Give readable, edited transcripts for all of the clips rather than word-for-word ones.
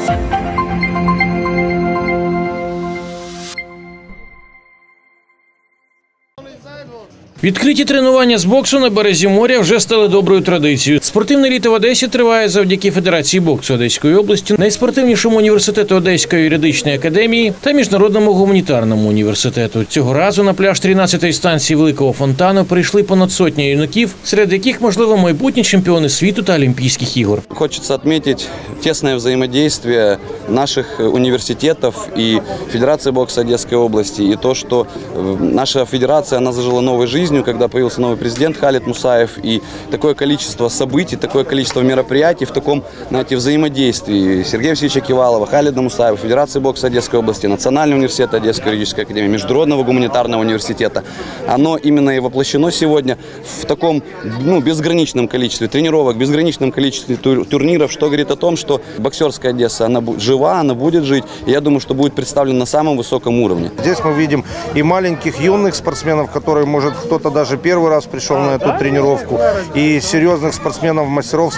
Відкриті тренування з боксу на березі моря вже стали доброю традицією. Спортивне літо в Одесі триває завдяки Федерації боксу Одеської області, найспортивнішому університету Одеської юридичної академії та Міжнародному гуманітарному університету. Цього разу на пляж 13-ї станції Великого фонтану прийшли понад сотня юнаків, серед яких, можливо, майбутні чемпіони світу та Олімпійських ігор. Хочеться відмітити тісне взаємодію наших університетів і Федерації боксу Одеської області, і то, що наша федерація, вона зажила новою життю, когда появился новый президент Халид Мусаев, и такое количество событий, такое количество мероприятий в таком, знаете, взаимодействии Сергея Васильевича Кивалова, Халида Мусаева, Федерации бокса Одесской области, Национального университета Одесской юридической академии, Международного гуманитарного университета, оно именно и воплощено сегодня в таком безграничном количестве тренировок, безграничном количестве турниров, что говорит о том, что боксерская Одесса, она жива, она будет жить, и я думаю, что будет представлена на самом высоком уровне. Здесь мы видим и маленьких юных спортсменов, которые, может, кто-то даже первый раз пришел на эту тренировку, и серьезных спортсменов, мастеров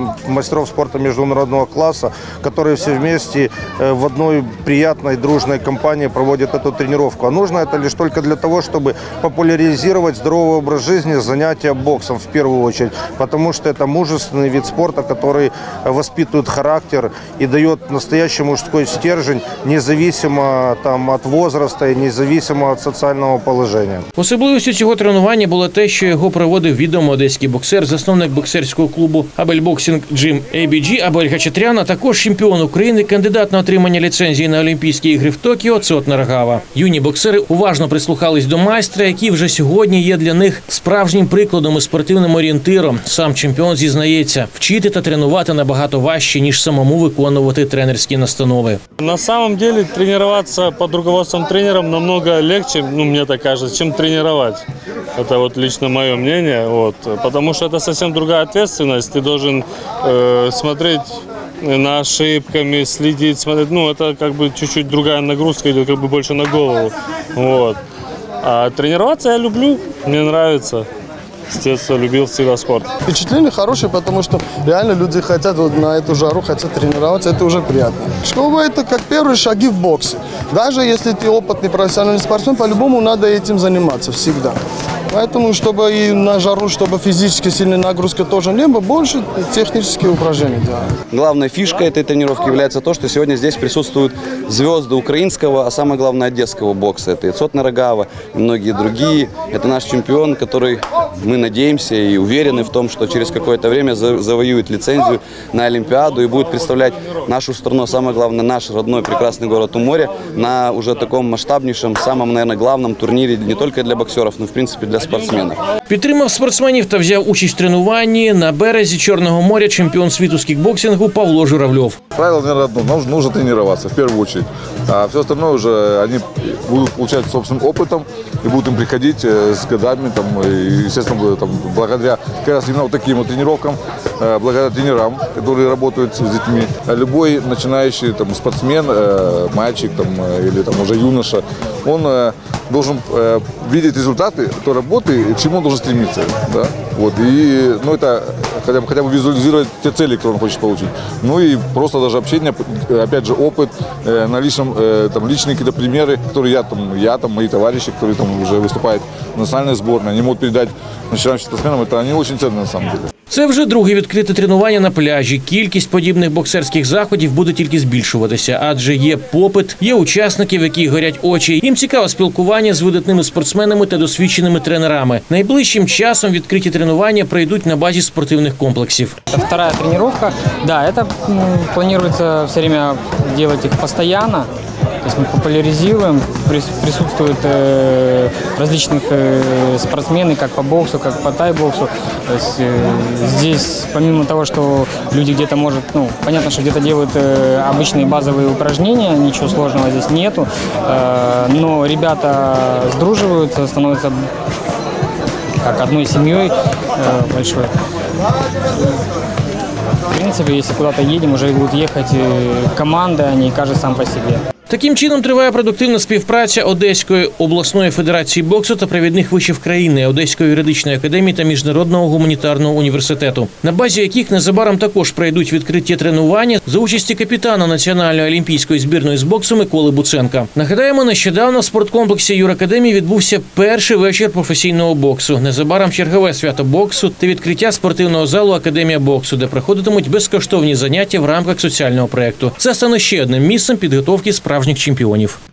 спорта международного класса, которые все вместе в одной приятной, дружной компании проводят эту тренировку. А нужно это лишь только для того, чтобы популяризировать здоровый образ жизни, занятия боксом в первую очередь, потому что это мужественный вид спорта, который воспитывает характер и дает настоящий мужской стержень, независимо от возраста и независимо от социального положения. Особливістю цього тренування було те, що його проводив відомий одеський боксер, засновник боксерського клубу Абель Боксінг Джим ABG Абель Хачатрян, а також чемпіон України, кандидат на отримання ліцензії на Олімпійські ігри в Токіо Цот Нарагава. Юні боксери уважно прислухались до майстра, який вже сьогодні є для них справжнім прикладом і спортивним орієнтиром. Сам чемпіон зізнається, вчити та тренувати набагато важче, ніж самому виконувати тренерські настанови. На самом деле тренироваться под руководством тренера намного легче, мне так кажется, чем тренировать. Это вот лично мое мнение, потому что это совсем другая ответственность. Ты должен смотреть на ошибками, следить, смотреть. Это как бы чуть-чуть другая нагрузка идет, как бы больше на голову. А тренироваться я люблю, мне нравится. С детства любил всегда спорт. Впечатление хорошее, потому что реально люди хотят на эту жару, хотят тренироваться, это уже приятно. Школа – это как первые шаги в боксе. Даже если ты опытный профессиональный спортсмен, по-любому надо этим заниматься всегда. Поэтому, чтобы и на жару, чтобы физически сильной нагрузки тоже не было, больше технические упражнения делаем. Главной фишкой этой тренировки является то, что сегодня здесь присутствуют звезды украинского, а самое главное одесского бокса. Это и Цот Нарагава, и многие другие. Это наш чемпион, который, мы надеемся и уверены в том, что через какое-то время завоюет лицензию на Олимпиаду и будет представлять нашу страну, самое главное, наш родной прекрасный город у моря, на уже таком масштабнейшем, самом, наверное, главном турнире не только для боксеров, но в принципе для спортсменів. Підтримав спортсменів та взяв участь в тренуванні на березі Чорного моря чемпіон світу з кікбоксингу Павло Журавлев. Правило, наверное, одно. Нужно тренироваться в первую очередь. А все остальное уже они будут получать собственным опытом и будут им приходить с годами. И, естественно, благодаря как раз именно вот таким вот тренировкам, благодаря тренерам, которые работают с детьми. Любой начинающий спортсмен, мальчик или уже юноша, он должен видеть результаты той работы, к чему он должен стремиться. Да? И, это хотя бы визуализировать те цели, которые он хочет получить. И просто даже общение, опять же, опыт, на личные какие-то примеры, которые мои товарищи, которые уже выступают в национальной сборной, они могут передать начинающим спортсменам, это они очень ценны на самом деле. Це вже друге відкрите тренування на пляжі. Кількість подібних боксерських заходів буде тільки збільшуватися, адже є попит, є учасників, які горять очі. Їм цікаве спілкування з видатними спортсменами та досвідченими тренерами. Найближчим часом відкриті тренування пройдуть на базі спортивних комплексів. Вторая тренировка. Да, это планируется все время делать их постоянно. То есть мы популяризируем, присутствуют различных спортсмены, как по боксу, как по тай-боксу. То есть здесь, помимо того, что люди где-то понятно, что где-то делают обычные базовые упражнения, ничего сложного здесь нету, но ребята сдруживаются, становятся как одной семьей большой. В принципе, если куда-то едем, уже будут ехать команды, а не каждый сам по себе. Таким чином триває продуктивна співпраця Одеської обласної федерації боксу та провідних вишів країни, Одеської юридичної академії та Міжнародного гуманітарного університету, на базі яких незабаром також пройдуть відкриті тренування за участі капітана Національної олімпійської збірної з боксу Миколи Буценка. Нагадаємо, нещодавно в спорткомплексі юракадемії відбувся перший вечір професійного боксу. Незабаром чергове свято боксу та відкриття спортивного залу Академія боксу, де проходитимуть безкоштовні заняття в рамках соціального проєкту. Це стане ще одним місцем підготовки справжніх чемпіонів.